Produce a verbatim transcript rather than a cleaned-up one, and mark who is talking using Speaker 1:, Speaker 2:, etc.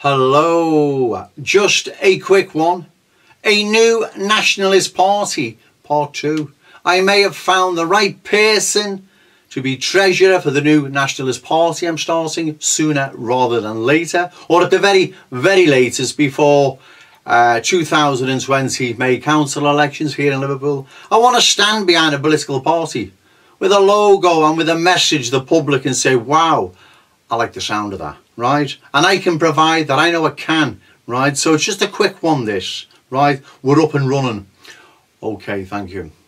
Speaker 1: Hello, just a quick one. A new Nationalist Party, part two. I may have found the right person to be treasurer for the new Nationalist Party I'm starting sooner rather than later, or at the very, very latest before uh, two thousand twenty May Council elections here in Liverpool. I want to stand behind a political party with a logo and with a message the public can say, wow, I like the sound of that, right? And I can provide that. I know I can, right? So it's just a quick one, this, right? We're up and running. Okay, thank you.